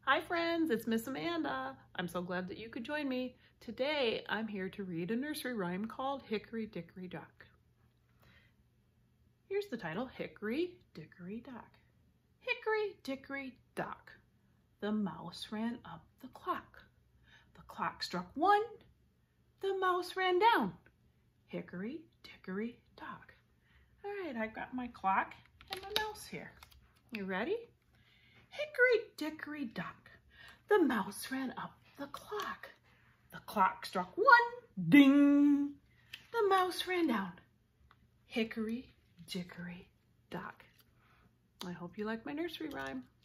Hi friends, it's Miss Amanda. I'm so glad that you could join me. Today I'm here to read a nursery rhyme called Hickory Dickory Dock. Here's the title, Hickory Dickory Dock. Hickory Dickory Dock. The mouse ran up the clock. The clock struck 1. The mouse ran down. Hickory Dickory Dock. All right, I've got my clock and my mouse here. You ready? Hickory Dickory Dock. The mouse ran up the clock. The clock struck 1. Ding! The mouse ran down. Hickory Dickory Dock. I hope you like my nursery rhyme.